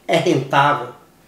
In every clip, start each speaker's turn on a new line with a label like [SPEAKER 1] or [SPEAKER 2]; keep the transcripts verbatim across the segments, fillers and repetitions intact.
[SPEAKER 1] É rentável?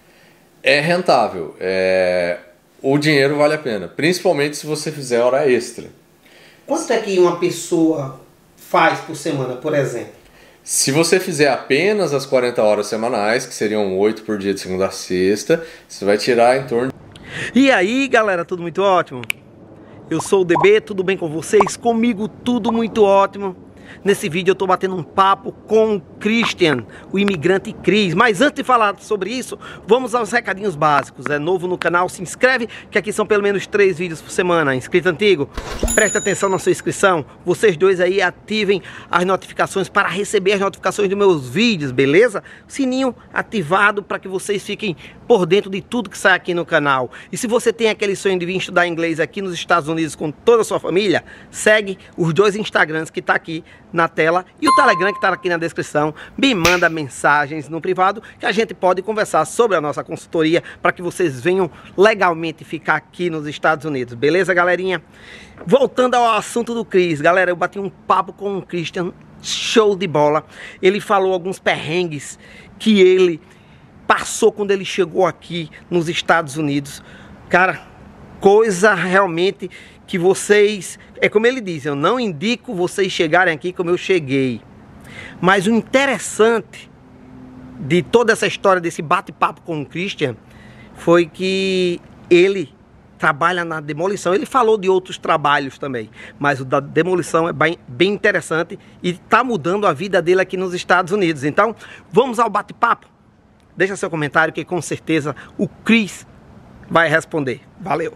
[SPEAKER 2] É rentável. É... O dinheiro vale a pena, principalmente se você fizer hora extra.
[SPEAKER 1] Quanto é que uma pessoa faz por semana, por exemplo?
[SPEAKER 2] Se você fizer apenas as quarenta horas semanais, que seriam oito por dia de segunda a sexta, você vai tirar em torno...
[SPEAKER 1] E aí, galera, tudo muito ótimo? Eu sou o D B, tudo bem com vocês? Comigo tudo muito ótimo. Nesse vídeo eu tô batendo um papo com o Christian, o imigrante Cris. Mas antes de falar sobre isso, vamos aos recadinhos básicos. É novo no canal, se inscreve, que aqui são pelo menos três vídeos por semana. Inscrito antigo, presta atenção na sua inscrição. Vocês dois aí ativem as notificações para receber as notificações dos meus vídeos, beleza? Sininho ativado para que vocês fiquem por dentro de tudo que sai aqui no canal. E se você tem aquele sonho de vir estudar inglês aqui nos Estados Unidos com toda a sua família, segue os dois Instagrams que tá aqui na tela e o Telegram que está aqui na descrição. Me manda mensagens no privado que a gente pode conversar sobre a nossa consultoria para que vocês venham legalmente ficar aqui nos Estados Unidos, beleza, galerinha? Voltando ao assunto do Cris, galera, eu bati um papo com o Christian, show de bola. Ele falou alguns perrengues que ele passou quando ele chegou aqui nos Estados Unidos. Cara, coisa realmente que vocês, é como ele diz, eu não indico vocês chegarem aqui como eu cheguei. Mas o interessante de toda essa história, desse bate-papo com o Christian, foi que ele trabalha na demolição. Ele falou de outros trabalhos também, mas o da demolição é bem, bem interessante e está mudando a vida dele aqui nos Estados Unidos. Então, vamos ao bate-papo? Deixa seu comentário que com certeza o Cris vai responder. Valeu!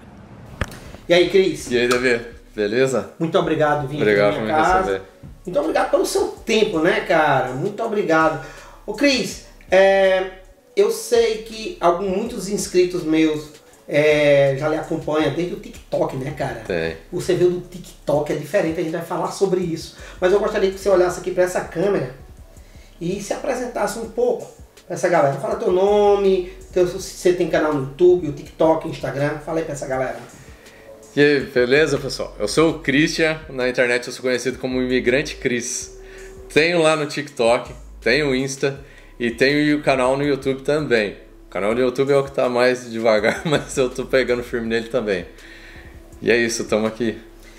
[SPEAKER 1] E aí, Cris?
[SPEAKER 2] E aí, Davi? Beleza?
[SPEAKER 1] Muito obrigado por vir
[SPEAKER 2] obrigado
[SPEAKER 1] aqui na minha casa. Receber. Muito obrigado pelo seu tempo, né, cara? Muito obrigado. Ô, Cris, é, eu sei que alguns, muitos inscritos meus é, já lhe acompanham desde o TikTok, né, cara?
[SPEAKER 2] Tem.
[SPEAKER 1] Você vê do TikTok, é diferente, a gente vai falar sobre isso. Mas eu gostaria que você olhasse aqui para essa câmera e se apresentasse um pouco para essa galera. Fala teu nome, teu, se você tem canal no YouTube, o TikTok, Instagram. Fala aí para essa galera.
[SPEAKER 2] E aí, beleza, pessoal? Eu sou o Christian, na internet eu sou conhecido como Imigrante Cris. Tenho lá no TikTok, tenho o Insta e tenho o canal no YouTube também. O canal no YouTube é o que tá mais devagar, mas eu tô pegando firme nele também. E é isso, estamos aqui.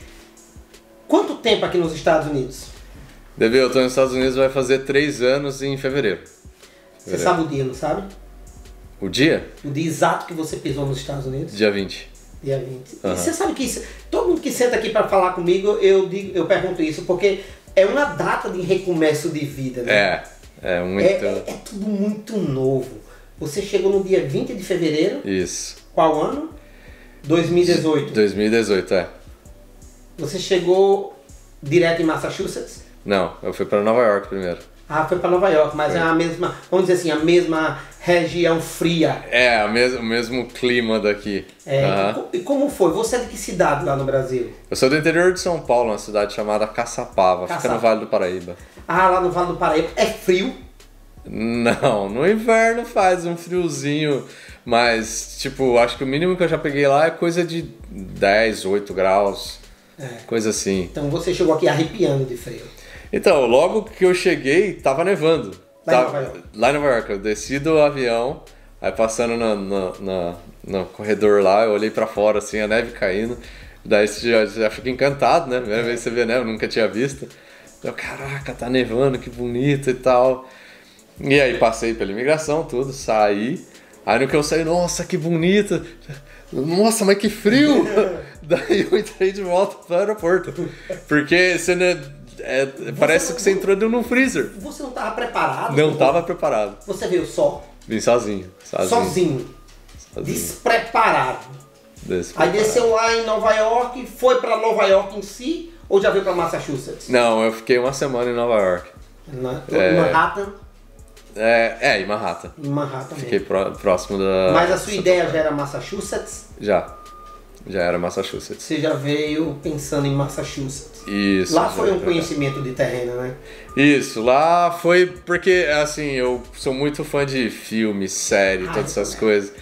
[SPEAKER 1] Quanto tempo aqui nos Estados Unidos?
[SPEAKER 2] Deve, eu tô nos Estados Unidos, vai fazer três anos em fevereiro. fevereiro.
[SPEAKER 1] Você sabe o dia, não sabe?
[SPEAKER 2] O dia?
[SPEAKER 1] O dia exato que você pisou nos Estados Unidos?
[SPEAKER 2] Dia vinte.
[SPEAKER 1] Dia vinte.
[SPEAKER 2] Uhum.
[SPEAKER 1] E você sabe que isso, todo mundo que senta aqui para falar comigo, eu, digo, eu pergunto isso, porque é uma data de recomeço de vida, né?
[SPEAKER 2] É, é muito...
[SPEAKER 1] É, é, é tudo muito novo. Você chegou no dia vinte de fevereiro.
[SPEAKER 2] Isso.
[SPEAKER 1] Qual ano? dois mil e dezoito.
[SPEAKER 2] dois mil e dezoito, é.
[SPEAKER 1] Você chegou direto em Massachusetts?
[SPEAKER 2] Não, eu fui para Nova York primeiro.
[SPEAKER 1] Ah, foi para Nova York, mas foi. É a mesma, vamos dizer assim, a mesma região fria.
[SPEAKER 2] É, a mes o mesmo clima daqui.
[SPEAKER 1] É, uhum. E como foi? Você é de que cidade lá no Brasil?
[SPEAKER 2] Eu sou do interior de São Paulo, uma cidade chamada Caçapava, Caçapava. Fica no Vale do Paraíba.
[SPEAKER 1] Ah, lá no Vale do Paraíba. É frio?
[SPEAKER 2] Não, no inverno faz um friozinho, mas, tipo, acho que o mínimo que eu já peguei lá é coisa de dez, oito graus, é. Coisa assim.
[SPEAKER 1] Então você chegou aqui arrepiando de frio.
[SPEAKER 2] Então, logo que eu cheguei, tava nevando.
[SPEAKER 1] Lá,
[SPEAKER 2] tava,
[SPEAKER 1] em Nova York.
[SPEAKER 2] lá em Nova York. Eu desci do avião, aí passando no, no, no, no corredor lá, eu olhei pra fora, assim, a neve caindo. Daí você já, já fica encantado, né? Primeira vez que você vê neve, eu nunca tinha visto. Eu, caraca, tá nevando, que bonito e tal. E aí passei pela imigração, tudo, saí. Aí no que eu saí, nossa, que bonito. Nossa, mas que frio. Daí eu entrei de volta pro aeroporto. Porque você não... É, parece você, que você entrou num freezer.
[SPEAKER 1] Você não estava preparado?
[SPEAKER 2] Não estava preparado.
[SPEAKER 1] Você veio só?
[SPEAKER 2] Vim sozinho. Sozinho.
[SPEAKER 1] Sozinho. sozinho. Despreparado. Despreparado. Aí desceu lá em Nova York, foi para Nova York em si ou já veio para Massachusetts?
[SPEAKER 2] Não, eu fiquei uma semana em Nova York.
[SPEAKER 1] Na, é, em Manhattan?
[SPEAKER 2] É, é, em Manhattan.
[SPEAKER 1] Em Manhattan
[SPEAKER 2] Fiquei
[SPEAKER 1] mesmo.
[SPEAKER 2] próximo da...
[SPEAKER 1] Mas a sua ideia já era Massachusetts?
[SPEAKER 2] Já. Já era Massachusetts.
[SPEAKER 1] Você já veio pensando em Massachusetts.
[SPEAKER 2] Isso.
[SPEAKER 1] Lá foi um conhecimento de terreno, né?
[SPEAKER 2] Isso, lá foi porque, assim, eu sou muito fã de filme, série, ah, todas essas coisas.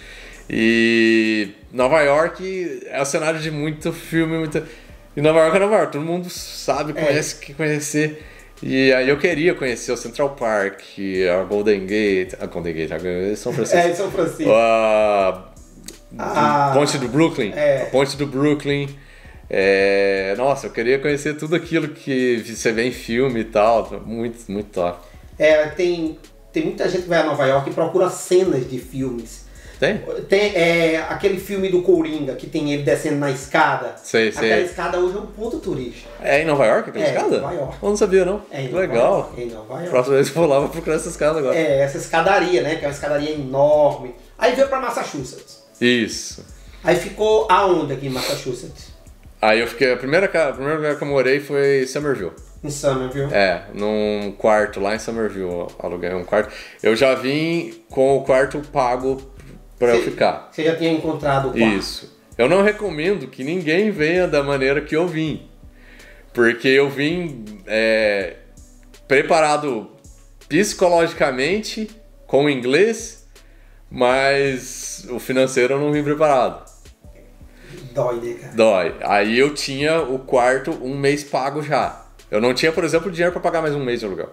[SPEAKER 2] E Nova York é o cenário de muito filme, muito... E Nova York é Nova York, todo mundo sabe, conhece, é. quer conhecer. E aí eu queria conhecer o Central Park, a Golden Gate, a Golden Gate, a São Francisco.
[SPEAKER 1] É, São Francisco.
[SPEAKER 2] A,
[SPEAKER 1] Ah,
[SPEAKER 2] ponte do Brooklyn.
[SPEAKER 1] é.
[SPEAKER 2] A ponte do Brooklyn. É, nossa, eu queria conhecer tudo aquilo que você vê em filme e tal. Muito, muito top.
[SPEAKER 1] É, tem, tem muita gente que vai a Nova York e procura cenas de filmes.
[SPEAKER 2] Tem?
[SPEAKER 1] Tem é, aquele filme do Coringa, que tem ele descendo na escada.
[SPEAKER 2] Sei, sei.
[SPEAKER 1] Aquela escada hoje é um ponto turístico.
[SPEAKER 2] É em Nova York aquela
[SPEAKER 1] É,
[SPEAKER 2] escada?
[SPEAKER 1] em Nova York.
[SPEAKER 2] Eu não sabia, não.
[SPEAKER 1] É em
[SPEAKER 2] Que
[SPEAKER 1] Nova
[SPEAKER 2] legal.
[SPEAKER 1] York, é em Nova York.
[SPEAKER 2] Próxima vez que eu for lá, vou procurar essa escada agora.
[SPEAKER 1] É, essa escadaria, né? Que é uma escadaria enorme. Aí veio pra Massachusetts.
[SPEAKER 2] Isso.
[SPEAKER 1] Aí ficou aonde aqui em Massachusetts?
[SPEAKER 2] Aí eu fiquei, a primeira, ca- o primeiro lugar que eu morei foi em Somerville.
[SPEAKER 1] Em Somerville.
[SPEAKER 2] É, num quarto lá em Somerville, eu aluguei um quarto. Eu já vim com o quarto pago pra eu
[SPEAKER 1] Você-
[SPEAKER 2] ficar.
[SPEAKER 1] Você já tinha encontrado o quarto?
[SPEAKER 2] Isso. Eu não recomendo que ninguém venha da maneira que eu vim. Porque eu vim é, preparado psicologicamente, com o inglês, mas o financeiro eu não vim preparado.
[SPEAKER 1] Dói, né, cara?
[SPEAKER 2] Dói. Aí eu tinha o quarto um mês pago já. Eu não tinha, por exemplo, dinheiro pra pagar mais um mês de aluguel.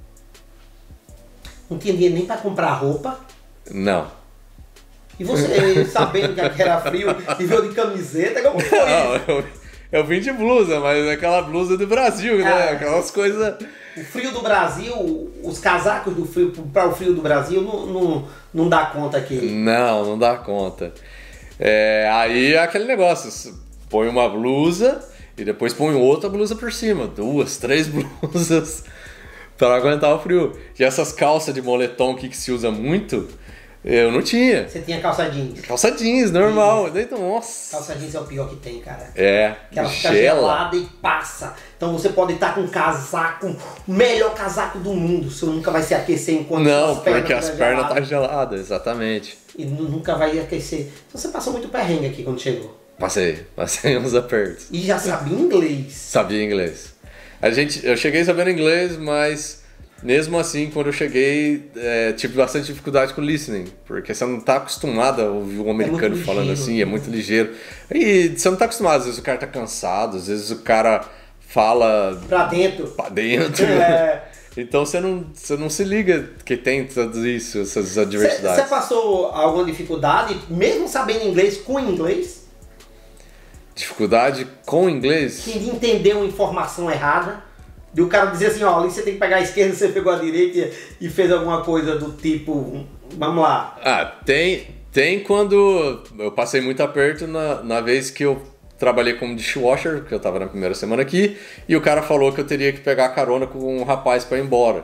[SPEAKER 1] Não tinha dinheiro nem pra comprar roupa.
[SPEAKER 2] Não.
[SPEAKER 1] E você, sabendo que era frio, e veio de camiseta, como foi
[SPEAKER 2] Não,
[SPEAKER 1] isso?
[SPEAKER 2] eu, eu vim de blusa, mas é aquela blusa do Brasil, né?
[SPEAKER 1] Ah.
[SPEAKER 2] Aquelas coisas...
[SPEAKER 1] O frio do Brasil, os casacos do frio para o frio do Brasil não, não, não dá conta aqui.
[SPEAKER 2] Não, não dá conta. É, aí é aquele negócio, põe uma blusa e depois põe outra blusa por cima. Duas, três blusas para aguentar o frio. E essas calças de moletom que, que se usa muito, eu não tinha.
[SPEAKER 1] Você tinha calça jeans.
[SPEAKER 2] Calça jeans, normal. Daí, então, nossa.
[SPEAKER 1] Calça jeans é o pior que tem, cara.
[SPEAKER 2] É,
[SPEAKER 1] Que ela fica
[SPEAKER 2] gela.
[SPEAKER 1] gelada e passa. Então você pode estar com um casaco, o melhor casaco do mundo. Você nunca vai se aquecer enquanto
[SPEAKER 2] Não,
[SPEAKER 1] suas pernas
[SPEAKER 2] porque as
[SPEAKER 1] estiver
[SPEAKER 2] pernas
[SPEAKER 1] gelada.
[SPEAKER 2] tá geladas, exatamente.
[SPEAKER 1] E nu- nunca vai aquecer. Então você passou muito perrengue aqui quando chegou.
[SPEAKER 2] Passei, passei uns apertos.
[SPEAKER 1] E já sabia inglês.
[SPEAKER 2] Sabia inglês. A gente, eu cheguei sabendo inglês, mas mesmo assim, quando eu cheguei, é, tive bastante dificuldade com listening, porque você não tá acostumado a ouvir um americano
[SPEAKER 1] muito
[SPEAKER 2] falando
[SPEAKER 1] ligeiro,
[SPEAKER 2] assim, é muito ligeiro. E você não tá acostumado, às vezes o cara tá cansado, às vezes o cara fala
[SPEAKER 1] Pra dentro.
[SPEAKER 2] pra dentro.
[SPEAKER 1] É.
[SPEAKER 2] Então você não, você não se liga que tem tudo isso, essas
[SPEAKER 1] Você
[SPEAKER 2] adversidades.
[SPEAKER 1] passou alguma dificuldade, mesmo sabendo inglês, com inglês?
[SPEAKER 2] Dificuldade com inglês?
[SPEAKER 1] Que entendeu uma informação errada? De o cara dizer assim, ó, ali você tem que pegar a esquerda, você pegou a direita e fez alguma coisa do tipo, vamos lá.
[SPEAKER 2] Ah, tem, tem quando eu passei muito aperto na, na vez que eu trabalhei como dishwasher, que eu tava na primeira semana aqui, e o cara falou que eu teria que pegar carona com um rapaz pra ir embora.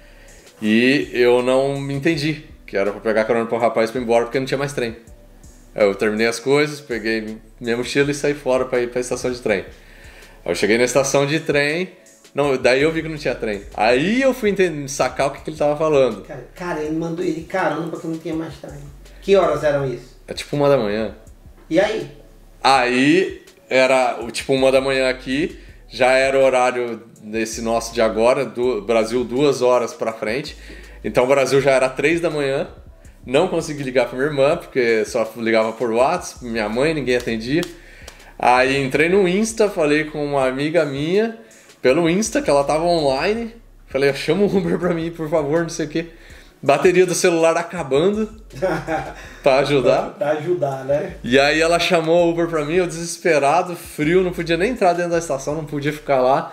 [SPEAKER 2] E eu não me entendi que era pra pegar carona com um rapaz pra ir embora porque não tinha mais trem. Aí eu terminei as coisas, peguei minha mochila e saí fora pra ir pra estação de trem. Aí eu cheguei na estação de trem, não, daí eu vi que não tinha trem. Aí eu fui entender, sacar o que, que ele tava falando.
[SPEAKER 1] Cara, cara, ele mandou ele caramba porque não tinha mais trem. Que horas eram isso?
[SPEAKER 2] É tipo uma da manhã.
[SPEAKER 1] E aí?
[SPEAKER 2] Aí era o tipo uma da manhã aqui, já era o horário desse nosso de agora, do Brasil duas horas pra frente. Então o Brasil já era três da manhã. Não consegui ligar pra minha irmã, porque só ligava por WhatsApp, minha mãe, ninguém atendia. Aí entrei no Insta, falei com uma amiga minha, pelo Insta, que ela tava online. Falei, chama um Uber pra mim, por favor, não sei o quê. Bateria do celular acabando, pra ajudar.
[SPEAKER 1] Pra ajudar, né?
[SPEAKER 2] E aí ela chamou o Uber pra mim, eu desesperado, frio, não podia nem entrar dentro da estação, não podia ficar lá.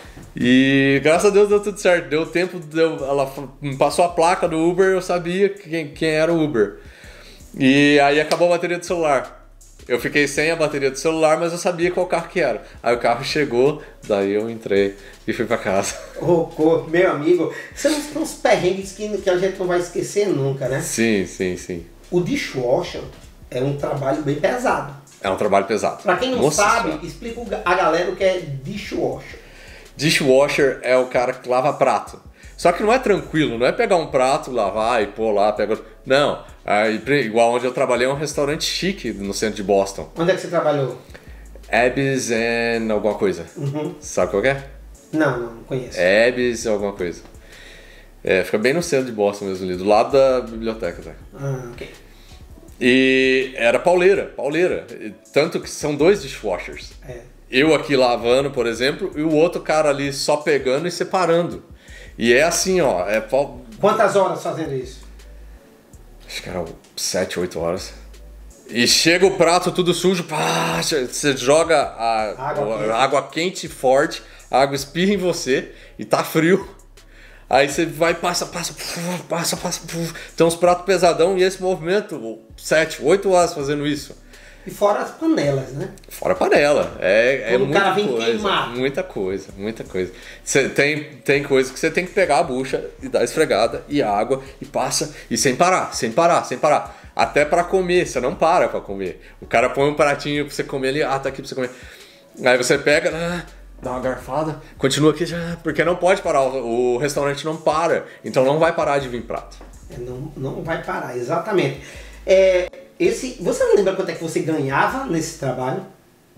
[SPEAKER 2] E graças a Deus deu tudo certo, deu tempo, deu, ela me passou a placa do Uber, eu sabia quem, quem era o Uber. E aí acabou a bateria do celular. Eu fiquei sem a bateria do celular, mas eu sabia qual carro que era. Aí o carro chegou, daí eu entrei e fui pra casa.
[SPEAKER 1] Ô, oh, meu amigo, são uns, uns perrengues que, que a gente não vai esquecer nunca, né?
[SPEAKER 2] Sim, sim, sim.
[SPEAKER 1] O dishwasher é um trabalho bem pesado.
[SPEAKER 2] É um trabalho pesado.
[SPEAKER 1] Pra quem não
[SPEAKER 2] Nossa
[SPEAKER 1] sabe,
[SPEAKER 2] senhora.
[SPEAKER 1] explica a galera o que é dishwasher.
[SPEAKER 2] Dishwasher é o cara que lava prato. Só que não é tranquilo, não é pegar um prato, lavar e pôr lá, pega outro. Não, aí, igual onde eu trabalhei é um restaurante chique no centro de Boston.
[SPEAKER 1] Onde é que você trabalhou?
[SPEAKER 2] Abby's and alguma coisa.
[SPEAKER 1] Uhum.
[SPEAKER 2] Sabe qual que é?
[SPEAKER 1] Não, não, não conheço.
[SPEAKER 2] Abby's alguma coisa. É, fica bem no centro de Boston mesmo ali, do lado da biblioteca. Tá?
[SPEAKER 1] Ah, ok.
[SPEAKER 2] E era pauleira, pauleira. Tanto que são dois dishwashers.
[SPEAKER 1] É.
[SPEAKER 2] eu aqui lavando, por exemplo, e o outro cara ali só pegando e separando. E é assim, ó. É...
[SPEAKER 1] Quantas horas fazendo isso?
[SPEAKER 2] Acho que era sete, oito horas. E chega o prato tudo sujo, pá, você joga a água, a água quente e forte, a água espirra em você e tá frio. Aí você vai, passa, passa, passa, passa. Tem uns pratos pesadão e esse movimento, sete, oito horas fazendo isso.
[SPEAKER 1] E fora as panelas, né?
[SPEAKER 2] Fora a panela. É, é
[SPEAKER 1] Quando
[SPEAKER 2] muita
[SPEAKER 1] o cara vem
[SPEAKER 2] coisa.
[SPEAKER 1] queimar.
[SPEAKER 2] Muita coisa, muita coisa. Cê tem, tem coisa que você tem que pegar a bucha e dar esfregada e água e passa e sem parar, sem parar, sem parar. Até pra comer, você não para pra comer. O cara põe um pratinho pra você comer ali, ah, tá aqui pra você comer. Aí você pega, ah, dá uma garfada, continua aqui, já, porque não pode parar, o, o restaurante não para, então não vai parar de vir prato.
[SPEAKER 1] É, não, não vai parar, exatamente. É, esse, você não lembra quanto é que você ganhava nesse trabalho?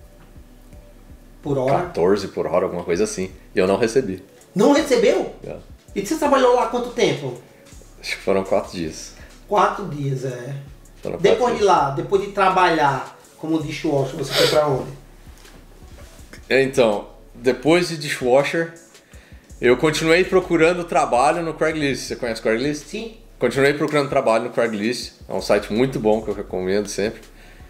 [SPEAKER 1] Por hora?
[SPEAKER 2] quatorze por hora, alguma coisa assim. E eu não recebi.
[SPEAKER 1] Não recebeu?
[SPEAKER 2] É.
[SPEAKER 1] E você trabalhou lá quanto tempo?
[SPEAKER 2] Acho que foram quatro dias.
[SPEAKER 1] Quatro dias, é.
[SPEAKER 2] Foram
[SPEAKER 1] Depois
[SPEAKER 2] quatro
[SPEAKER 1] de lá, depois de trabalhar como dishwasher, você foi pra onde?
[SPEAKER 2] Então, depois de dishwasher, eu continuei procurando trabalho no Craigslist. Você conhece o Craigslist?
[SPEAKER 1] Sim.
[SPEAKER 2] Continuei procurando trabalho no Craigslist. É um site muito bom que eu recomendo sempre.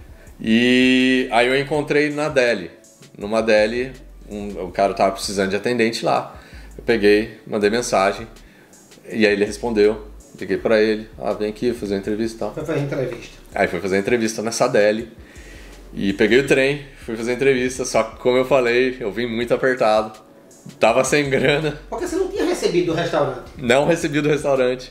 [SPEAKER 2] E aí eu encontrei na Deli. Numa Deli, um, o cara tava precisando de atendente lá. Eu peguei, mandei mensagem. E aí ele respondeu. Liguei pra ele. Ah, vem aqui fazer uma entrevista e tal.
[SPEAKER 1] Foi fazer entrevista.
[SPEAKER 2] Aí fui fazer entrevista nessa Deli. E peguei o trem, fui fazer entrevista. Só que como eu falei, eu vim muito apertado. Tava sem grana.
[SPEAKER 1] Porque você não tinha recebido do restaurante?
[SPEAKER 2] Não recebi do restaurante.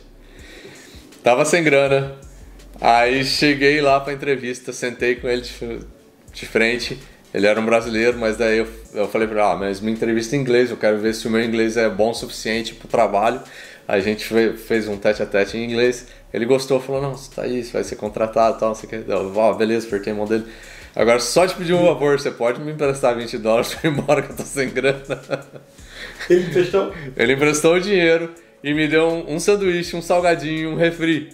[SPEAKER 2] Tava sem grana. Aí cheguei lá pra entrevista, sentei com ele de, de frente. Ele era um brasileiro, mas daí eu, eu falei pra ele, ah, mas minha entrevista é em inglês, eu quero ver se o meu inglês é bom o suficiente pro trabalho. A gente fez um tete a tete em inglês. Ele gostou, falou, não, você tá aí, você vai ser contratado e tal, não sei o que. Eu, ah, beleza, apertei a mão dele. Agora só te pedir um favor, você pode me emprestar vinte dólares pra ir embora que eu tô sem grana?
[SPEAKER 1] Ele emprestou?
[SPEAKER 2] Ele emprestou o dinheiro e me deu um, um sanduíche, um salgadinho, um refri.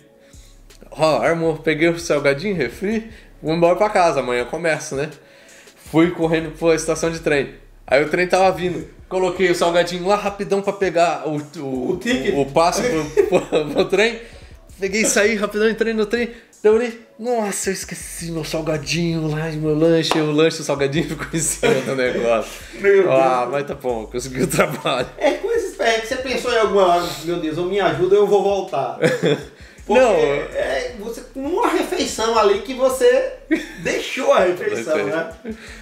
[SPEAKER 2] Ó, oh, irmão, peguei o salgadinho, refri, vou embora pra casa, amanhã começo, né? Fui correndo pra estação de trem. Aí o trem tava vindo, coloquei o salgadinho lá rapidão pra pegar o, o,
[SPEAKER 1] o, ticket.
[SPEAKER 2] o, o passo pro, pro, pro trem. Peguei e saí rapidão, entrei no trem. Daí eu olhei, nossa, eu esqueci meu salgadinho lá, meu lanche. O lanche, o salgadinho ficou em cima do negócio.
[SPEAKER 1] Meu
[SPEAKER 2] ah,
[SPEAKER 1] Deus.
[SPEAKER 2] mas tá bom, consegui o trabalho.
[SPEAKER 1] É coisa é que você pensou em alguma hora, meu Deus, ou me ajuda, eu vou voltar. Porque
[SPEAKER 2] Não.
[SPEAKER 1] é você, uma refeição ali que você deixou a refeição, né?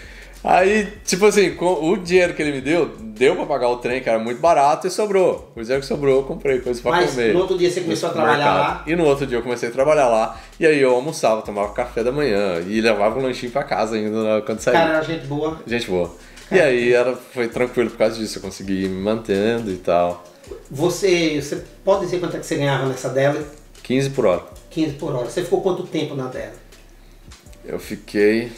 [SPEAKER 2] Aí, tipo assim, com o dinheiro que ele me deu, deu pra pagar o trem, que era muito barato, e sobrou. O dinheiro que sobrou, eu comprei coisa pra
[SPEAKER 1] Mas
[SPEAKER 2] comer.
[SPEAKER 1] no outro dia você começou a trabalhar lá?
[SPEAKER 2] E no outro dia eu comecei a trabalhar lá. E aí eu almoçava, tomava café da manhã e levava um lanchinho pra casa ainda quando saía.
[SPEAKER 1] Cara, era gente boa.
[SPEAKER 2] Gente boa. E aí era, foi tranquilo por causa disso, eu consegui ir me mantendo e tal.
[SPEAKER 1] Você, você pode dizer quanto é que você ganhava nessa dela?
[SPEAKER 2] quinze por hora.
[SPEAKER 1] quinze por hora. Você ficou quanto tempo na dela?
[SPEAKER 2] Eu fiquei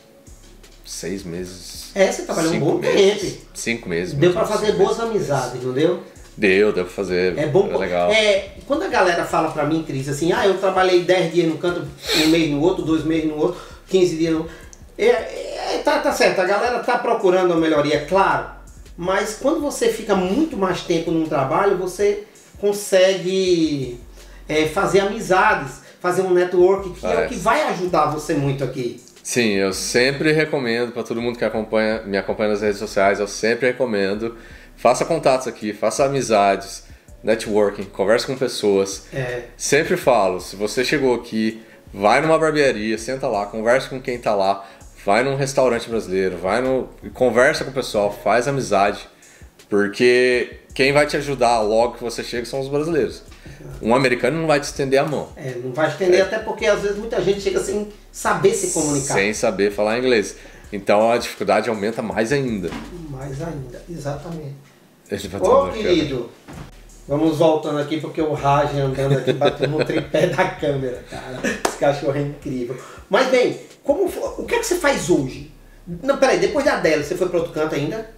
[SPEAKER 2] seis meses.
[SPEAKER 1] É, você trabalhou um bom
[SPEAKER 2] meses,
[SPEAKER 1] tempo.
[SPEAKER 2] Cinco meses.
[SPEAKER 1] Deu pra
[SPEAKER 2] menos,
[SPEAKER 1] fazer
[SPEAKER 2] cinco
[SPEAKER 1] boas
[SPEAKER 2] meses.
[SPEAKER 1] amizades, não deu?
[SPEAKER 2] Deu, deu pra fazer.
[SPEAKER 1] É bom.
[SPEAKER 2] É legal.
[SPEAKER 1] É, quando a galera fala pra mim, Cris, assim, ah, eu trabalhei dez dias no canto, um mês no outro, dois meses no outro, quinze dias no outro. É, é, tá, tá certo, a galera tá procurando uma melhoria, claro. Mas quando você fica muito mais tempo num trabalho, você consegue é, fazer amizades, fazer um network, que é o que vai ajudar você muito aqui.
[SPEAKER 2] Sim, eu sempre recomendo para todo mundo que acompanha, me acompanha nas redes sociais, eu sempre recomendo, faça contatos aqui, faça amizades, networking, converse com pessoas.
[SPEAKER 1] É.
[SPEAKER 2] Sempre falo, se você chegou aqui, vai numa barbearia, senta lá, converse com quem tá lá, vai num restaurante brasileiro, vai no, conversa com o pessoal, faz amizade, porque quem vai te ajudar logo que você chega são os brasileiros. Um americano não vai te estender a mão.
[SPEAKER 1] É, não vai estender,
[SPEAKER 2] É.
[SPEAKER 1] até porque às vezes muita gente chega sem saber se comunicar.
[SPEAKER 2] Sem saber falar inglês. Então a dificuldade aumenta mais ainda.
[SPEAKER 1] Mais ainda, exatamente.
[SPEAKER 2] Ele vai
[SPEAKER 1] Ô
[SPEAKER 2] tomar
[SPEAKER 1] querido, vamos voltando aqui porque o Raj andando aqui batendo no tripé da câmera, cara. Esse cachorro é incrível. Mas bem, como foi, o que é que você faz hoje? Não, peraí, depois da Adele, você foi para outro canto ainda?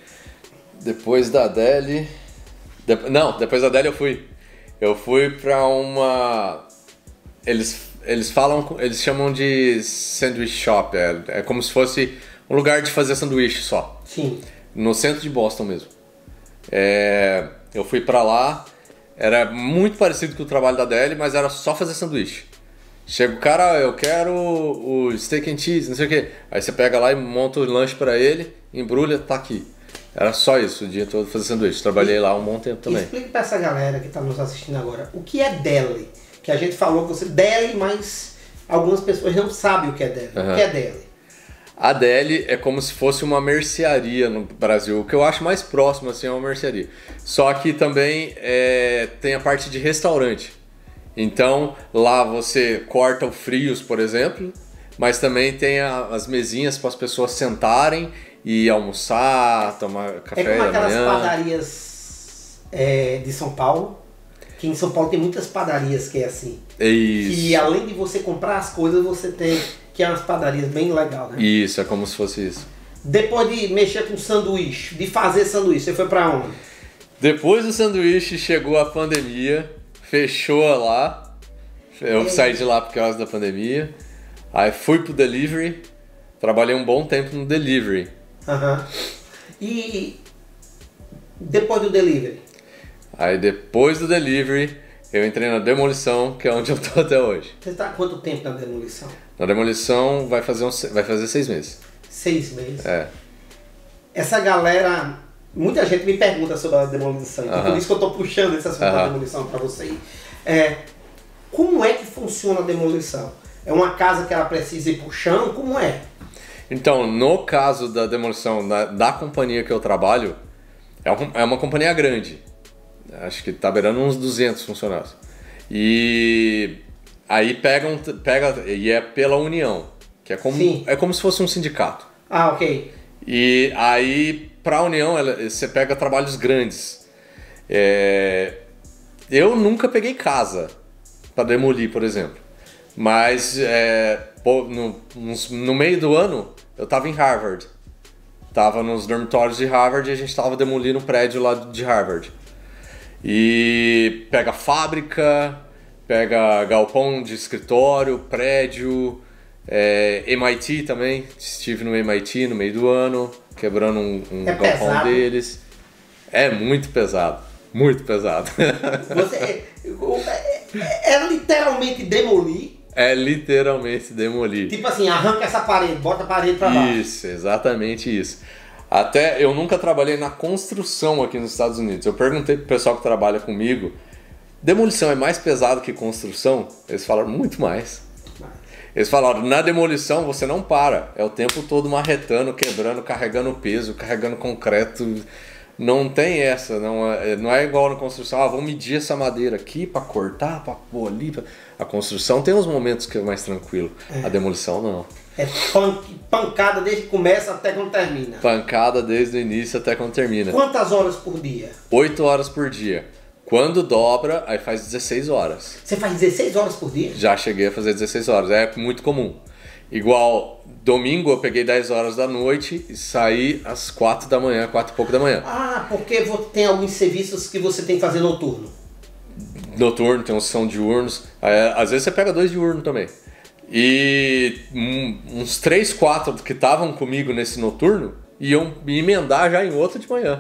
[SPEAKER 2] Depois da Deli... De... Não, depois da Deli eu fui. Eu fui pra uma... Eles, eles falam, eles chamam de sandwich shop. É, é como se fosse um lugar de fazer sanduíche só.
[SPEAKER 1] Sim.
[SPEAKER 2] No centro de Boston mesmo. É, eu fui pra lá, era muito parecido com o trabalho da Deli, mas era só fazer sanduíche. Chega o cara, eu quero o steak and cheese, não sei o que. Aí você pega lá e monta o lanche pra ele, embrulha, tá aqui. Era só isso, o dia todo fazer sanduíche. Trabalhei e, lá um bom tempo também.
[SPEAKER 1] Explique pra essa galera que tá nos assistindo agora, o que é deli? Que a gente falou que você deli, mas algumas pessoas não sabem o que é deli. Uhum. O que é deli?
[SPEAKER 2] A deli é como se fosse uma mercearia no Brasil. O que eu acho mais próximo assim é uma mercearia. Só que também é, tem a parte de restaurante. Então lá você corta o frios, por exemplo, mas também tem a, as mesinhas para as pessoas sentarem e almoçar, tomar café da manhã. É como aquelas padarias
[SPEAKER 1] é, de São Paulo, que em São Paulo tem muitas padarias que é assim.
[SPEAKER 2] Isso.
[SPEAKER 1] Que além de você comprar as coisas, você tem... Que é umas padarias bem legal, né?
[SPEAKER 2] Isso, é como se fosse isso.
[SPEAKER 1] Depois de mexer com sanduíche, de fazer sanduíche, você foi pra onde?
[SPEAKER 2] Depois do sanduíche chegou a pandemia, fechou lá. Eu é. saí de lá por causa da pandemia. Aí fui pro delivery, trabalhei um bom tempo no delivery.
[SPEAKER 1] Aham. Uhum. E depois do delivery?
[SPEAKER 2] Aí depois do delivery, eu entrei na demolição, que é onde eu tô até hoje.
[SPEAKER 1] Você tá há quanto tempo na demolição?
[SPEAKER 2] Na demolição vai fazer, um, vai fazer seis meses.
[SPEAKER 1] Seis meses?
[SPEAKER 2] É.
[SPEAKER 1] Essa galera... Muita gente me pergunta sobre a demolição. Então, uh-huh. por isso que eu tô puxando esse assunto uh-huh. da demolição para você. É, como é que funciona a demolição? É uma casa que ela precisa ir pro chão? Como é?
[SPEAKER 2] Então, no caso da demolição da, da companhia que eu trabalho, é uma, é uma companhia grande. Acho que tá beirando uns duzentos funcionários. E... Aí pegam, pega, e é pela União, que é como, é como se fosse um sindicato.
[SPEAKER 1] Ah, ok.
[SPEAKER 2] E aí, para a União, ela, você pega trabalhos grandes. É, eu nunca peguei casa para demolir, por exemplo. Mas é, no, no meio do ano, eu estava em Harvard. Estava nos dormitórios de Harvard e a gente estava demolindo um prédio lá de Harvard. E pega fábrica... Pega galpão de escritório, prédio, é, M I T também. Estive no M I T no meio do ano, quebrando um, um
[SPEAKER 1] é
[SPEAKER 2] galpão
[SPEAKER 1] pesado.
[SPEAKER 2] deles. É muito pesado, muito pesado.
[SPEAKER 1] Você, é, é literalmente demolir?
[SPEAKER 2] É literalmente demolir.
[SPEAKER 1] Tipo assim, arranca essa parede, bota a parede pra baixo.
[SPEAKER 2] Isso, exatamente isso. Até eu nunca trabalhei na construção aqui nos Estados Unidos. Eu perguntei pro pessoal que trabalha comigo, demolição é mais pesado que construção? Eles falaram muito mais. Eles falaram, na demolição você não para. É o tempo todo marretando, quebrando, carregando peso, carregando concreto. Não tem essa. Não é, não é igual na construção. Ah, vamos medir essa madeira aqui para cortar, para pôr ali. Pra... A construção tem uns momentos que é mais tranquilo. É. A demolição não.
[SPEAKER 1] É pancada desde que começa até quando termina.
[SPEAKER 2] Pancada desde o início até quando termina.
[SPEAKER 1] Quantas horas por dia?
[SPEAKER 2] Oito horas por dia. Quando dobra, aí faz dezesseis horas.
[SPEAKER 1] Você faz dezesseis horas por dia?
[SPEAKER 2] Já cheguei a fazer dezesseis horas, é muito comum. Igual, domingo eu peguei dez horas da noite e saí às quatro da manhã, quatro e pouco da manhã.
[SPEAKER 1] Ah, porque tem alguns serviços que você tem que fazer noturno.
[SPEAKER 2] Noturno, tem uns que são diurnos. É, às vezes você pega dois diurnos também. E um, uns três, quatro que estavam comigo nesse noturno iam me emendar já em outro de manhã.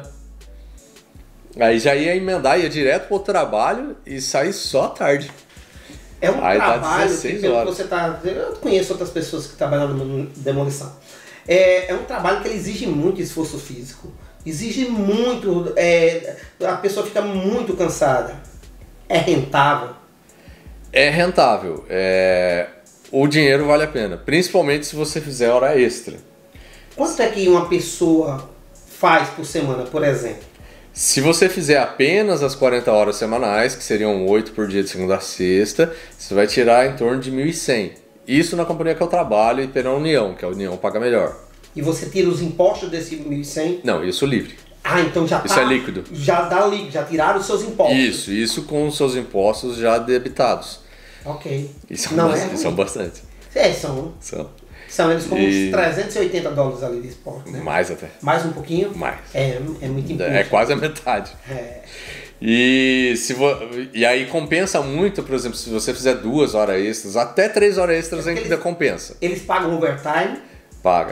[SPEAKER 2] Aí já ia emendar, ia direto pro trabalho e sair só à tarde.
[SPEAKER 1] É um
[SPEAKER 2] aí
[SPEAKER 1] trabalho que, pelo que você tá... Eu conheço outras pessoas que trabalham na demolição. É, é um trabalho que ele exige muito esforço físico. Exige muito... É, a pessoa fica muito cansada. É rentável?
[SPEAKER 2] É rentável. É, o dinheiro vale a pena. Principalmente se você fizer hora extra.
[SPEAKER 1] Quanto é que uma pessoa faz por semana, por exemplo?
[SPEAKER 2] Se você fizer apenas as quarenta horas semanais, que seriam oito por dia de segunda a sexta, você vai tirar em torno de mil e cem. Isso na companhia que eu trabalho e pela União, que a União paga melhor.
[SPEAKER 1] E você tira os impostos desse mil e cem?
[SPEAKER 2] Não, isso livre.
[SPEAKER 1] Ah, então já
[SPEAKER 2] Isso
[SPEAKER 1] tá,
[SPEAKER 2] é líquido.
[SPEAKER 1] Já dá líquido, já tiraram os seus impostos.
[SPEAKER 2] Isso, isso com os seus impostos já debitados.
[SPEAKER 1] Ok.
[SPEAKER 2] E são,
[SPEAKER 1] Não
[SPEAKER 2] bastante,
[SPEAKER 1] é
[SPEAKER 2] são bastante.
[SPEAKER 1] É, são.
[SPEAKER 2] São.
[SPEAKER 1] São eles como
[SPEAKER 2] E...
[SPEAKER 1] uns trezentos e oitenta dólares ali de esporte, né?
[SPEAKER 2] Mais até.
[SPEAKER 1] Mais um pouquinho?
[SPEAKER 2] Mais.
[SPEAKER 1] É, é muito imposto.
[SPEAKER 2] É quase a metade.
[SPEAKER 1] É.
[SPEAKER 2] E, se vo... e aí compensa muito, por exemplo, se você fizer duas horas extras, até três horas extras
[SPEAKER 1] é
[SPEAKER 2] ainda
[SPEAKER 1] eles,
[SPEAKER 2] compensa.
[SPEAKER 1] Eles pagam overtime?
[SPEAKER 2] Paga.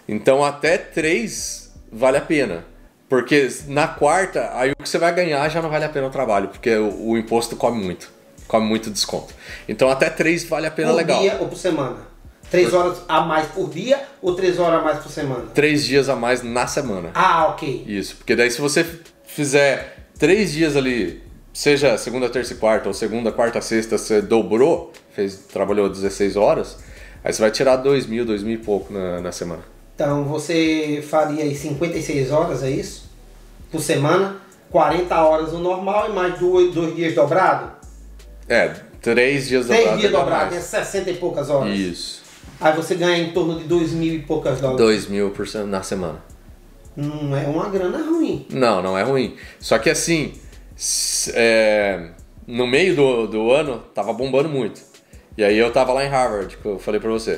[SPEAKER 2] Então até três vale a pena. Porque na quarta, aí o que você vai ganhar já não vale a pena o trabalho, porque o, o imposto come muito. Come muito desconto. Então até três vale a pena
[SPEAKER 1] por
[SPEAKER 2] legal.
[SPEAKER 1] Por dia ou por semana? Três por... horas a mais por dia ou três horas a mais por semana?
[SPEAKER 2] Três dias a mais na semana.
[SPEAKER 1] Ah, ok.
[SPEAKER 2] Isso, porque daí se você fizer três dias ali, seja segunda, terça e quarta, ou segunda, quarta, sexta, você dobrou, fez, trabalhou dezesseis horas, aí você vai tirar dois mil, dois mil e pouco na, na semana.
[SPEAKER 1] Então você faria aí cinquenta e seis horas, é isso? Por semana, quarenta horas no normal e mais dois, dois dias dobrado?
[SPEAKER 2] É, três dias
[SPEAKER 1] dobrado.
[SPEAKER 2] Três
[SPEAKER 1] dias dobrado, é sessenta e poucas horas.
[SPEAKER 2] Isso.
[SPEAKER 1] Aí você ganha em torno de dois mil e poucas dólares.
[SPEAKER 2] Dois mil por cento na semana.
[SPEAKER 1] Não é uma grana ruim.
[SPEAKER 2] Não, não é ruim. Só que assim, é, no meio do, do ano, tava bombando muito. E aí eu tava lá em Harvard, que eu falei pra você.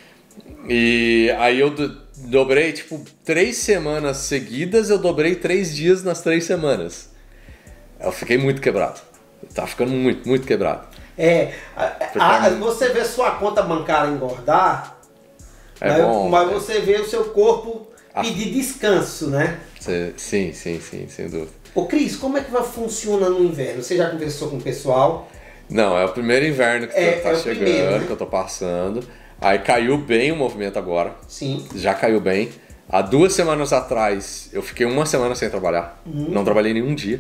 [SPEAKER 2] E aí eu do, dobrei, tipo, três semanas seguidas, eu dobrei três dias nas três semanas. Eu fiquei muito quebrado. Eu tava ficando muito, muito quebrado.
[SPEAKER 1] É, a, a, você vê sua conta bancária engordar,
[SPEAKER 2] é
[SPEAKER 1] mas,
[SPEAKER 2] bom,
[SPEAKER 1] mas
[SPEAKER 2] é.
[SPEAKER 1] você vê o seu corpo pedir descanso, né?
[SPEAKER 2] Sim, sim, sim, sem dúvida.
[SPEAKER 1] Ô Cris, como é que vai funcionar no inverno? Você já conversou com o pessoal?
[SPEAKER 2] Não, é o primeiro inverno que
[SPEAKER 1] é,
[SPEAKER 2] tá
[SPEAKER 1] é
[SPEAKER 2] chegando,
[SPEAKER 1] primeiro, né?
[SPEAKER 2] que eu tô passando. Aí caiu bem o movimento agora.
[SPEAKER 1] Sim.
[SPEAKER 2] Já caiu bem. Há duas semanas atrás, eu fiquei uma semana sem trabalhar. Hum. Não trabalhei nenhum dia.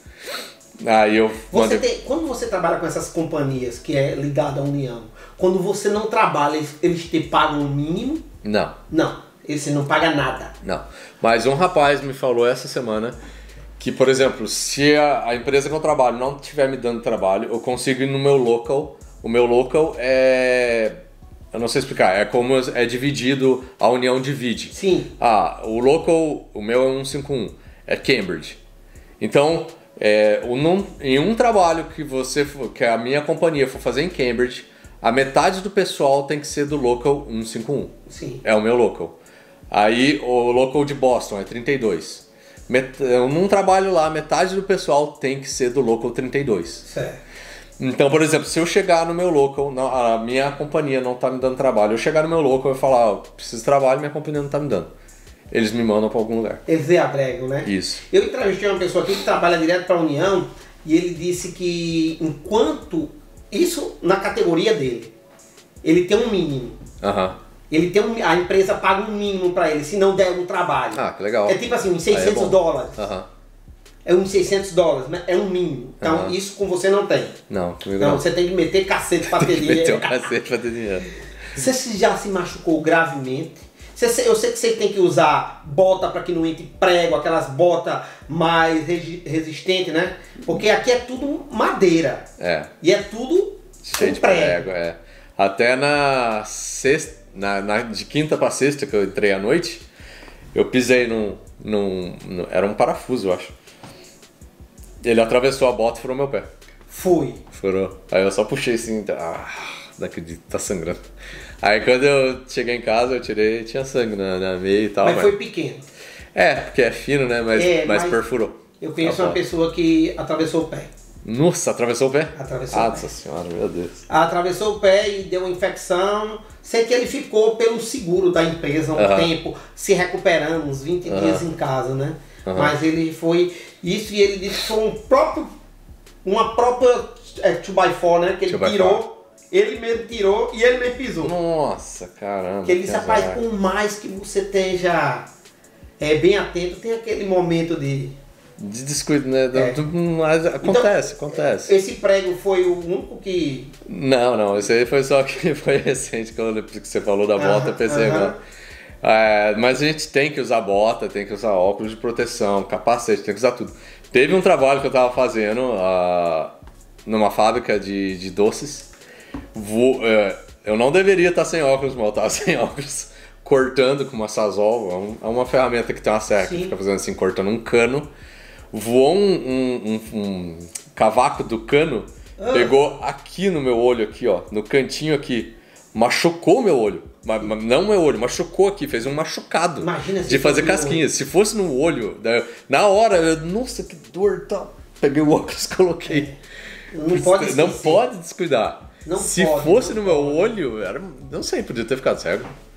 [SPEAKER 2] Aí eu...
[SPEAKER 1] Você tem, quando você trabalha com essas companhias que é ligada à União, quando você não trabalha, eles, eles te pagam o mínimo?
[SPEAKER 2] Não.
[SPEAKER 1] Não, você não paga nada.
[SPEAKER 2] Não. Mas um rapaz me falou essa semana que, por exemplo, se a, a empresa que eu trabalho não estiver me dando trabalho, eu consigo ir no meu local. O meu local é... Eu não sei explicar, é como é dividido, a União divide.
[SPEAKER 1] Sim.
[SPEAKER 2] Ah, o local, o meu é cento e cinquenta e um, é Cambridge. Então, é, um, em um trabalho que você for, que a minha companhia for fazer em Cambridge, a metade do pessoal tem que ser do local cento e cinquenta e um.
[SPEAKER 1] Sim.
[SPEAKER 2] É o meu local. Aí o local de Boston é trinta e dois. Met, num trabalho lá, metade do pessoal tem que ser do local trinta e dois.
[SPEAKER 1] Certo.
[SPEAKER 2] Então, por exemplo, se eu chegar no meu local, a minha companhia não está me dando trabalho, eu chegar no meu local e falar, oh, preciso de trabalho, minha companhia não está me dando. Eles me mandam para algum lugar.
[SPEAKER 1] Eles agregam, né?
[SPEAKER 2] Isso.
[SPEAKER 1] Eu entrevistei uma pessoa aqui que trabalha direto para a União e ele disse que enquanto, isso na categoria dele, ele tem um mínimo.
[SPEAKER 2] Aham. Uhum.
[SPEAKER 1] Ele tem um, a empresa paga um mínimo para ele, se não der um trabalho.
[SPEAKER 2] Ah, que legal.
[SPEAKER 1] É tipo assim, uns seiscentos
[SPEAKER 2] é
[SPEAKER 1] dólares.
[SPEAKER 2] Aham. Uhum.
[SPEAKER 1] É uns seiscentos dólares, né? É um mínimo. Então, uhum. isso com você não tem.
[SPEAKER 2] Não, comigo
[SPEAKER 1] então,
[SPEAKER 2] não.
[SPEAKER 1] você tem que meter cacete pra ter dinheiro.
[SPEAKER 2] Meter um cacete pra ter dinheiro.
[SPEAKER 1] Você já se machucou gravemente? Você, eu sei que você tem que usar bota para que não entre prego, aquelas botas mais resistentes, né? Porque aqui é tudo madeira.
[SPEAKER 2] É.
[SPEAKER 1] E é tudo
[SPEAKER 2] cheio de prego. prego, é. Até na sexta, na, na, de quinta pra sexta que eu entrei à noite, eu pisei num, num, num... Era um parafuso, eu acho. Ele atravessou a bota e furou meu pé.
[SPEAKER 1] Foi.
[SPEAKER 2] Furou. Aí eu só puxei assim, ah, não acredito, tá sangrando. Aí quando eu cheguei em casa, eu tirei, tinha sangue na, na meia e tal.
[SPEAKER 1] Mas,
[SPEAKER 2] mas
[SPEAKER 1] foi pequeno.
[SPEAKER 2] É, porque é fino, né? Mas,
[SPEAKER 1] é,
[SPEAKER 2] mas,
[SPEAKER 1] mas
[SPEAKER 2] perfurou.
[SPEAKER 1] Eu conheço uma pessoa que atravessou o pé.
[SPEAKER 2] Nossa, atravessou o pé?
[SPEAKER 1] Atravessou Nossa o pé.
[SPEAKER 2] Nossa senhora, meu Deus.
[SPEAKER 1] Atravessou o pé e deu uma infecção. Sei que ele ficou pelo seguro da empresa um uh-huh. tempo, se recuperando, uns vinte uh-huh. dias em casa, né? Uh-huh. Mas ele foi... Isso e ele disse que foi um próprio... Uma própria é, two by four, né? Que ele tirou, ele mesmo tirou e ele mesmo pisou.
[SPEAKER 2] Nossa, caramba.
[SPEAKER 1] Que ele disse, rapaz, por mais que você esteja é, bem atento, tem aquele momento de...
[SPEAKER 2] De descuido, né?
[SPEAKER 1] É.
[SPEAKER 2] Mas acontece, então, acontece.
[SPEAKER 1] Esse prego foi o único que...
[SPEAKER 2] Não, não. Esse aí foi só que foi recente, quando você falou da bota, eu pensei
[SPEAKER 1] uh-huh.
[SPEAKER 2] agora. É, mas a gente tem que usar bota, tem que usar óculos de proteção, capacete, tem que usar tudo. Teve um trabalho que eu tava fazendo uh, numa fábrica de, de doces. Vou, uh, eu não deveria estar sem óculos, mas eu tava sem óculos, cortando com uma sazol. É, um, é uma ferramenta que tem uma serra que fica fazendo assim, cortando um cano. Voou um, um, um, um cavaco do cano, ah. pegou aqui no meu olho, aqui ó, no cantinho aqui, machucou meu olho. Não meu olho, machucou aqui, fez um machucado.
[SPEAKER 1] Imagina
[SPEAKER 2] de fazer casquinhas. Se fosse no olho, na hora, eu, nossa, que dor, tá. Peguei o óculos, coloquei.
[SPEAKER 1] É. Não pode
[SPEAKER 2] Não pode descuidar.
[SPEAKER 1] Não
[SPEAKER 2] Se
[SPEAKER 1] pode,
[SPEAKER 2] fosse
[SPEAKER 1] não
[SPEAKER 2] no meu
[SPEAKER 1] pode.
[SPEAKER 2] olho, era, não sei, podia ter ficado cego.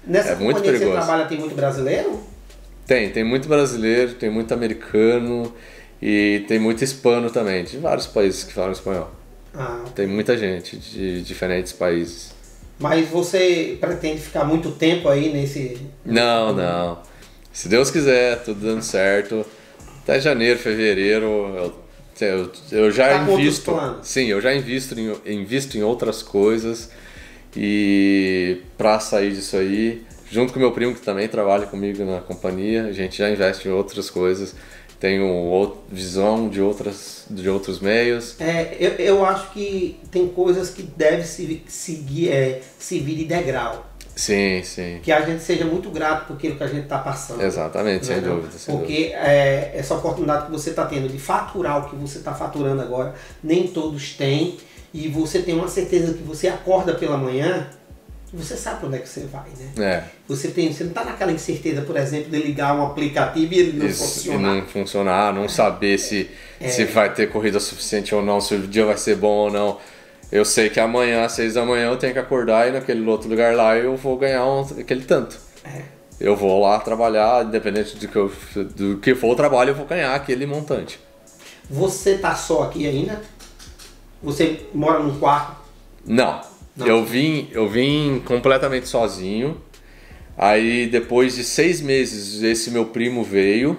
[SPEAKER 1] Nessa
[SPEAKER 2] é muito
[SPEAKER 1] companhia que
[SPEAKER 2] perigoso.
[SPEAKER 1] você trabalha tem muito brasileiro?
[SPEAKER 2] Tem, tem muito brasileiro, tem muito americano e tem muito hispano também, de vários países que falam espanhol.
[SPEAKER 1] Ah,
[SPEAKER 2] Tem muita gente de diferentes países.
[SPEAKER 1] mas você pretende ficar muito tempo aí nesse...
[SPEAKER 2] Não, não. Se Deus quiser, tudo dando certo, até janeiro, fevereiro, eu, eu, eu já
[SPEAKER 1] Tá com outros
[SPEAKER 2] invisto.
[SPEAKER 1] planos?
[SPEAKER 2] Sim, eu já invisto em, invisto em outras coisas e pra sair disso aí, junto com meu primo que também trabalha comigo na companhia, a gente já investe em outras coisas. Tenho outra visão de, outras, de outros meios.
[SPEAKER 1] É, eu, eu acho que tem coisas que devem se, seguir, é, servir de degrau.
[SPEAKER 2] Sim, sim.
[SPEAKER 1] Que a gente seja muito grato por aquilo que a gente está passando.
[SPEAKER 2] Exatamente, sem
[SPEAKER 1] né?
[SPEAKER 2] dúvida. Sem
[SPEAKER 1] Porque
[SPEAKER 2] dúvida.
[SPEAKER 1] é, essa oportunidade que você está tendo de faturar o que você está faturando agora, nem todos têm. E você tem uma certeza que você acorda pela manhã, você sabe para onde é que você vai, né?
[SPEAKER 2] É.
[SPEAKER 1] Você, tem, você não está naquela incerteza, por exemplo, de ligar um aplicativo e ele não
[SPEAKER 2] Isso, e
[SPEAKER 1] funcionar.
[SPEAKER 2] não funcionar, não saber se,
[SPEAKER 1] É.
[SPEAKER 2] se vai ter corrida suficiente ou não, se o dia vai ser bom ou não. Eu sei que amanhã, às seis da manhã, eu tenho que acordar e naquele outro lugar lá eu vou ganhar um, aquele tanto.
[SPEAKER 1] É.
[SPEAKER 2] Eu vou lá trabalhar, independente do que, eu, do que for o trabalho, eu vou ganhar aquele montante.
[SPEAKER 1] Você tá só aqui ainda? Você mora num quarto?
[SPEAKER 2] Não,
[SPEAKER 1] Não.
[SPEAKER 2] Eu, vim, eu vim completamente sozinho. Aí depois de seis meses esse meu primo veio.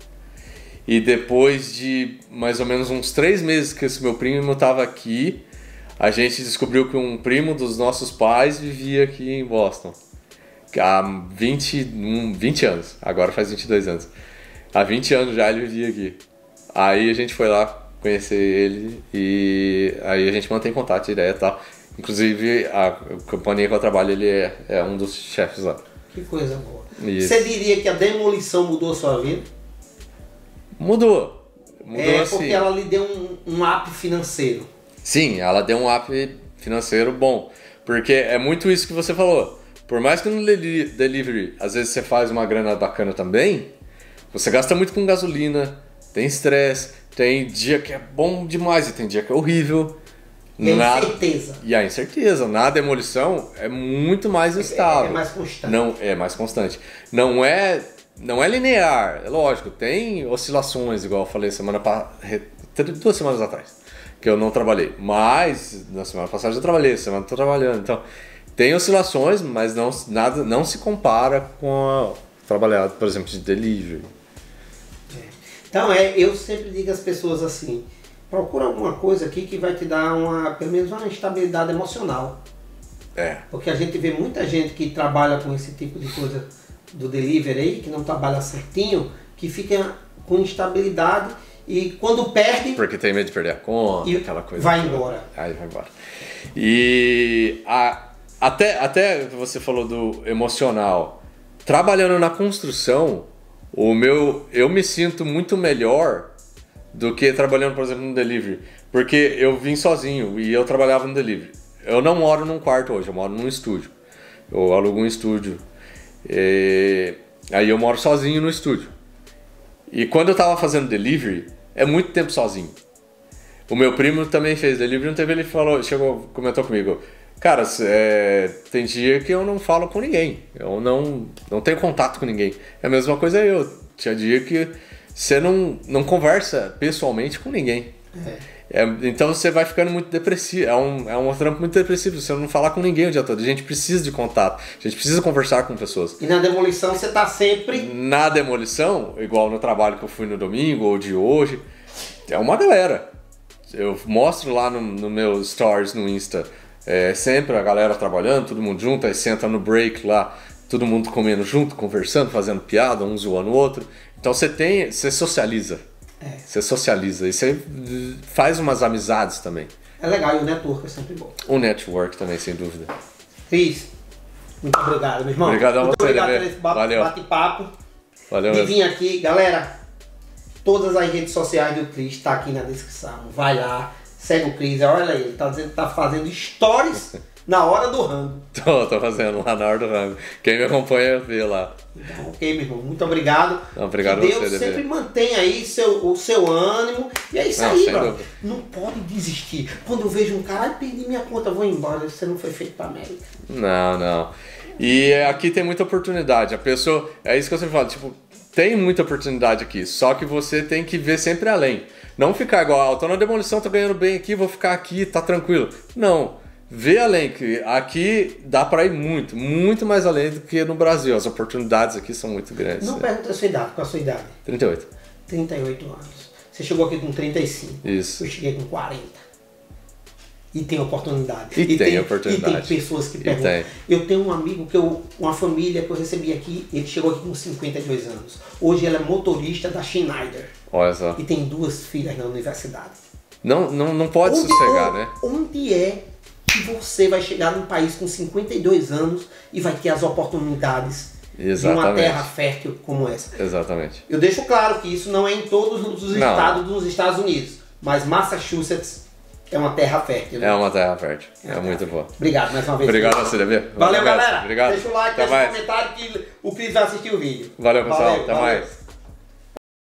[SPEAKER 2] E depois de mais ou menos uns três meses que esse meu primo estava aqui, a gente descobriu que um primo dos nossos pais vivia aqui em Boston. Há vinte, vinte anos, agora faz vinte e dois anos. Há vinte anos já ele vivia aqui. Aí a gente foi lá conhecer ele e aí a gente mantém contato direto e tal. Inclusive a companhia que eu trabalho, ele é, é um dos chefes lá.
[SPEAKER 1] Que coisa boa.
[SPEAKER 2] Isso.
[SPEAKER 1] Você diria que a demolição mudou a sua vida?
[SPEAKER 2] Mudou. Mudou
[SPEAKER 1] É
[SPEAKER 2] assim.
[SPEAKER 1] porque ela lhe deu um, um up financeiro.
[SPEAKER 2] Sim, ela deu um up financeiro bom. Porque é muito isso que você falou. Por mais que no deli- delivery, às vezes você faz uma grana bacana também, você gasta muito com gasolina, tem estresse, tem dia que é bom demais e tem dia que é horrível.
[SPEAKER 1] E a
[SPEAKER 2] Nada-
[SPEAKER 1] incerteza.
[SPEAKER 2] E a incerteza. Na demolição é muito mais estável.
[SPEAKER 1] É mais constante.
[SPEAKER 2] Não, é mais constante. Não é, não é linear, é lógico. Tem oscilações, igual eu falei semana pa... duas semanas atrás, que eu não trabalhei. Mas na semana passada eu trabalhei, essa semana eu tô trabalhando. Então, tem oscilações, mas não, nada, não se compara com a trabalhar, por exemplo, de delivery.
[SPEAKER 1] Então é, eu sempre digo às pessoas assim, procura alguma coisa aqui que vai te dar uma, pelo menos uma estabilidade emocional.
[SPEAKER 2] É.
[SPEAKER 1] Porque a gente vê muita gente que trabalha com esse tipo de coisa do delivery aí, que não trabalha certinho, que fica com instabilidade e quando perde,
[SPEAKER 2] Porque tem medo de perder a conta,
[SPEAKER 1] E
[SPEAKER 2] aquela coisa.
[SPEAKER 1] vai
[SPEAKER 2] toda.
[SPEAKER 1] embora.
[SPEAKER 2] Aí vai embora. E a, até, até você falou do emocional. Trabalhando na construção, o meu, eu me sinto muito melhor do que trabalhando, por exemplo, no delivery. Porque eu vim sozinho e eu trabalhava no delivery. Eu não moro num quarto hoje, eu moro num estúdio. Eu alugo um estúdio. E aí eu moro sozinho no estúdio. E quando eu tava fazendo delivery, é muito tempo sozinho. O meu primo também fez delivery, um tempo ele falou, chegou, comentou comigo, cara, é, tem dia que eu não falo com ninguém, eu não, não tenho contato com ninguém. É a mesma coisa eu, tinha dia que você não, não conversa pessoalmente com ninguém.
[SPEAKER 1] É.
[SPEAKER 2] É, então você vai ficando muito depressivo, é um, é um trampo muito depressivo, você não falar com ninguém o dia todo. A gente precisa de contato, a gente precisa conversar com pessoas.
[SPEAKER 1] E na demolição você tá sempre...
[SPEAKER 2] Na demolição, igual no trabalho que eu fui no domingo ou de hoje, é uma galera. Eu mostro lá no, no meu stories no Insta, é, sempre a galera trabalhando, todo mundo junto, aí senta no break lá, todo mundo comendo junto, conversando, fazendo piada, um zoando o outro. Então você tem, você socializa.
[SPEAKER 1] É.
[SPEAKER 2] Você socializa e você faz umas amizades também.
[SPEAKER 1] É legal, e o network é sempre bom.
[SPEAKER 2] O network também, sem dúvida.
[SPEAKER 1] Cris, muito obrigado, meu irmão.
[SPEAKER 2] Obrigado a
[SPEAKER 1] muito
[SPEAKER 2] você,
[SPEAKER 1] obrigado
[SPEAKER 2] Bebê.
[SPEAKER 1] por esse ba-
[SPEAKER 2] Valeu.
[SPEAKER 1] bate-papo.
[SPEAKER 2] Valeu
[SPEAKER 1] E
[SPEAKER 2] mesmo.
[SPEAKER 1] vim aqui, galera, todas as redes sociais do Cris tá aqui na descrição. Vai lá, segue o Cris, olha aí, ele tá dizendo que tá fazendo stories na hora do rango.
[SPEAKER 2] Tô, tô fazendo lá na hora do rango. Quem me acompanha vê lá.
[SPEAKER 1] Então, ok, meu irmão, muito obrigado.
[SPEAKER 2] Não, obrigado
[SPEAKER 1] que
[SPEAKER 2] a
[SPEAKER 1] Deus
[SPEAKER 2] você,
[SPEAKER 1] sempre
[SPEAKER 2] Bebê.
[SPEAKER 1] mantenha aí seu, o seu ânimo. E é isso
[SPEAKER 2] Não,
[SPEAKER 1] aí,
[SPEAKER 2] sem
[SPEAKER 1] bro.
[SPEAKER 2] dúvida.
[SPEAKER 1] Não pode desistir. Quando eu vejo um cara, ai, perdi minha conta, vou embora. Você não foi feito pra América.
[SPEAKER 2] Não, não. E aqui tem muita oportunidade. A pessoa, é isso que eu sempre falo, tipo, tem muita oportunidade aqui, só que você tem que ver sempre além. Não ficar igual, ah, tô na demolição, tô ganhando bem aqui, vou ficar aqui, tá tranquilo. Não, vê além, que aqui dá pra ir muito, muito mais além do que no Brasil. As oportunidades aqui são muito grandes.
[SPEAKER 1] Não pergunta a sua idade, qual a sua idade?
[SPEAKER 2] trinta e oito.
[SPEAKER 1] trinta e oito anos. Você chegou aqui com trinta e cinco.
[SPEAKER 2] Isso.
[SPEAKER 1] Eu cheguei com quarenta. E tem oportunidade.
[SPEAKER 2] E, e tem, tem
[SPEAKER 1] E
[SPEAKER 2] oportunidade.
[SPEAKER 1] tem pessoas que perguntam. Eu tenho um amigo, que eu, uma família que eu recebi aqui, ele chegou aqui com cinquenta e dois anos. Hoje ele é motorista da Schneider.
[SPEAKER 2] Olha só.
[SPEAKER 1] E tem duas filhas na universidade.
[SPEAKER 2] Não, não, não pode
[SPEAKER 1] onde,
[SPEAKER 2] sossegar,
[SPEAKER 1] onde,
[SPEAKER 2] né?
[SPEAKER 1] Onde é que você vai chegar num país com cinquenta e dois anos e vai ter as oportunidades
[SPEAKER 2] Exatamente.
[SPEAKER 1] de uma terra fértil como essa?
[SPEAKER 2] Exatamente.
[SPEAKER 1] Eu deixo claro que isso não é em todos os
[SPEAKER 2] não.
[SPEAKER 1] estados dos Estados Unidos, mas Massachusetts é uma terra fértil. Né?
[SPEAKER 2] É uma terra fértil. É,
[SPEAKER 1] é
[SPEAKER 2] muito boa.
[SPEAKER 1] Obrigado mais uma vez.
[SPEAKER 2] Obrigado a você, Davi.
[SPEAKER 1] Valeu, galera.
[SPEAKER 2] Obrigado.
[SPEAKER 1] Deixa o like,
[SPEAKER 2] Até
[SPEAKER 1] deixa o
[SPEAKER 2] mais.
[SPEAKER 1] comentário que o Cris vai assistir o vídeo.
[SPEAKER 2] Valeu, pessoal.
[SPEAKER 1] Valeu,
[SPEAKER 2] Até
[SPEAKER 1] valeu.
[SPEAKER 2] mais.